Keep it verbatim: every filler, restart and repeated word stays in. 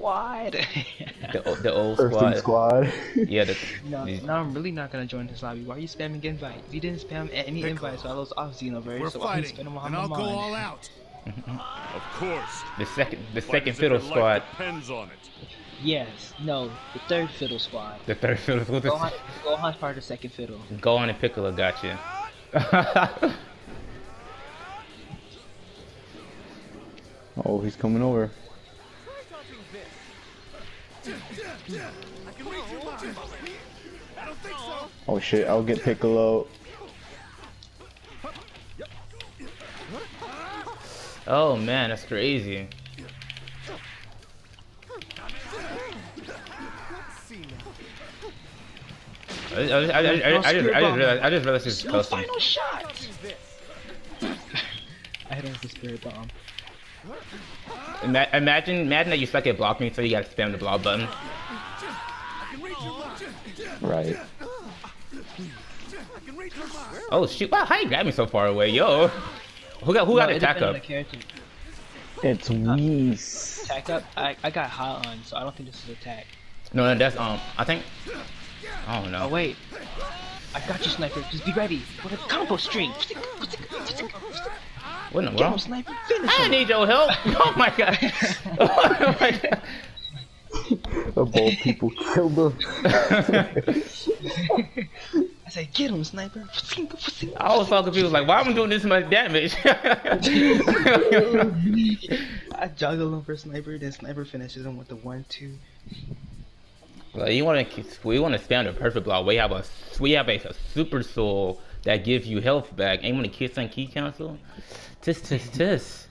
squad. The the old Earthling squad. squad. Yeah. The, no, the, no, I'm really not gonna join this lobby. Why are you spamming invites? You didn't spam any invites while I was off Xenoverse. We're so fighting, I'm and I'll go all out. Of course. the second the But second as if fiddle your life squad. depends on it. Yes, no, the third fiddle squad. The third fiddle squad. Gohan's Gohan's part of the second fiddle. Gohan and Piccolo got you. Oh, he's coming over. Oh shit, I'll get Piccolo. Oh man, that's crazy. I, I, I, I, I, I, just, I just realized, I just realized this is No custom. final shot. I hit him with the spirit bomb. Ima imagine, imagine that you suck at blocking, so you gotta spam the block button. Right. Oh shoot! Wow, how you grab me so far away, yo? Who got who got No, it attack depends on up? the character. It's Whis. Attack up. I I got hot on, so I don't think this is attack. No, no, that's um. I think. I don't know. Oh wait. I got you, sniper. Just be ready for the combo string. What in the Get him, world? sniper. Finish I him. need your help! Oh my god! Oh my god! The bold people killed him. I said, get him, sniper. I was so confused, like, why am I doing this much damage? I juggle him for sniper, then sniper finishes him with the one two. Well, you want to we want to spam the perfect block. We have a we have a, a super soul that gives you health back. And you want to kiss on key council? Tis tis tis.